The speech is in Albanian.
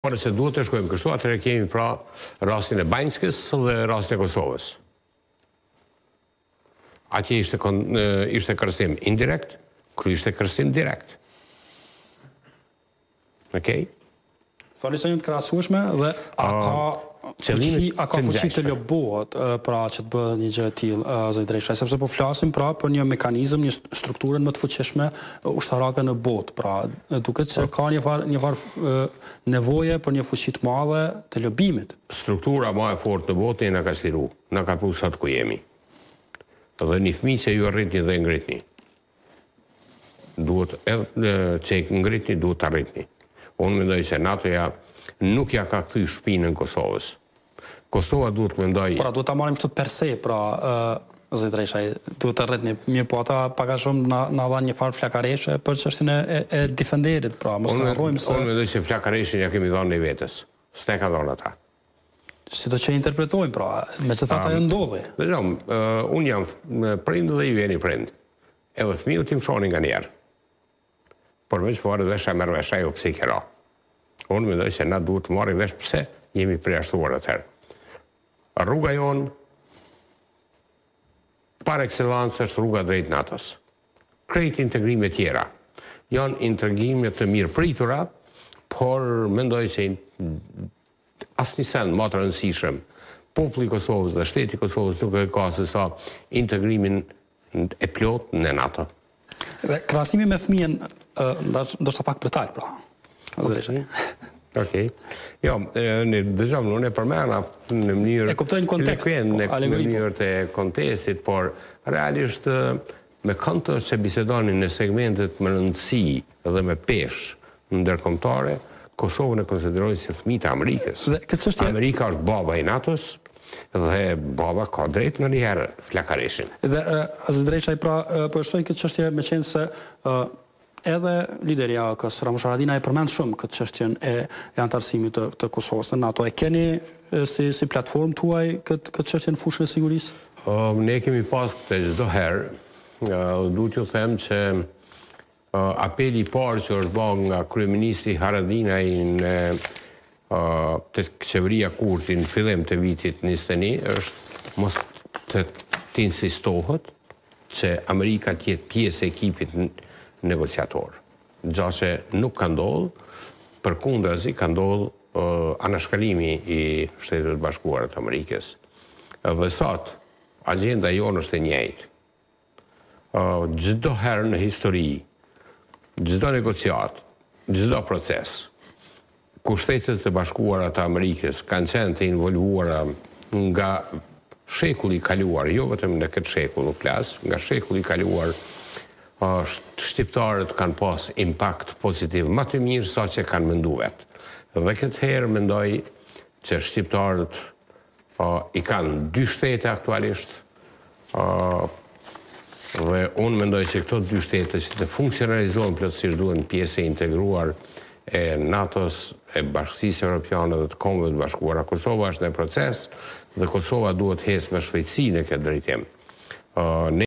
Por se duhet të shkojmë kështu, atëherë kemi pra rastin e Banjskës dhe rastin e Kosovës. Atje ishte kërcënim indirekt, kry ishte kërcënim direkt. Okej? Thoni se një të krahasueshme dhe a ka fuqi të lobohet pra që të bëhet një gjë e tillë zoti Dreshaj, sepse po flasim pra për një mekanizëm, një strukturën më të fuqishme ushtarake në botë, pra duket se ka një farë nevoje për një fuqi të madhe të lobimit. Struktura më e fortë në botë na ka sliru, na ka pusat ku jemi. Dhe një fëmijë që ju arritni dhe ngritni. Duhet edhe që ngritni, duhet të arritni. Unë mendoj se NATO-ja nuk ja ka kthy shpinën Kosovës. Kosova duhet mendoj... Pra duhet ta marrim kështu per se, pra zoti Dreshaj, duhet të rritni, mirë po ata pak a shumë na dhanë një farë flakareshe për çështjen e defenderit, pra mos të harrojmë se... Unë mendoj se flakareshin ja kemi dhënë ne vetes. S'te ka dhënë ata. Si do që interpretojmë, pra, me që thata e ndodhi. Unë jam prind dhe ju jeni prind. Edhe fëmijët tim shonin nga njerë. Përveç përre vesha merë vesha jo pse i kera. Unë mendoj se na duhet të marrim vesh pse jemi përjashtuar atëherë. Rruga jonë par excellence është rruga drejt NATO-s. Krejt integrime tjera. Janë integrime të mirë pritura, por mendoj se asnjë send më të rëndësishëm populli i Kosovës dhe shteti i Kosovës nuk e ka se sa integrimin e plot në NATO. Dhe krahasimi me fëmijën ndoshta pak brutal, pra. Okej. Jo, dëgjom, unë e përmenda në mënyrë... E kuptojnë kontekst, në mënyrë të kontekstit, por realisht me këto që bisedonin në segmentet më rëndësi dhe me peshë ndërkombëtare, Kosovën e konsiderojnë si fëmijë të Amerikës. Amerika është baba i NATO-s dhe baba ka drejt në njëherë flakareshin. Dhe zoti Dreshaj, pra, po shtoj këtë çështje me qenë se edhe lideri i AK-s, Ramush Haradinaj e përmend shumë këtë çështjen e antarësimit të Kosovës në NATO. E keni si platformë tuaj këtë çështje në fushën e sigurisë? Ne kemi pas këtë çdo herë. Duhet t'ju them që apeli i parë që është bërë nga kryeministri Haradinaj në të qeveria Kurti në fillim të vitit 21 është mos të insistohet që Amerika të jetë pjesë e ekipit negociator. Gjaqe nuk ka ndodhë, përkundrazi ka ndodhë anashkallimi i Shtetet Bashkuara të Amerikës. Dhe sot, agenda jonë është e njëjtë. Çdo herë në histori, çdo negociat, çdo proces, ku Shtetet e Bashkuara të Amerikës kanë qenë të involvuara nga shekulli i kaluar, jo vetëm në këtë shekull në plas, nga shekulli i kaluar, shqiptarët kanë pas impact pozitiv më të mirë sa që kanë mendu vetë. Dhe këtë herë mendoj që shqiptarët i kanë 2 shtete aktualisht, dhe unë mendoj që këto 2 shtete që të funksionalizohen plotësisht duhen pjesë e integruar e NATO-s, e Bashkisë Evropiane dhe të Kombeve të Bashkuara. Kosova është në proces dhe Kosova duhet hecë me shpejtësi në këtë drejtim.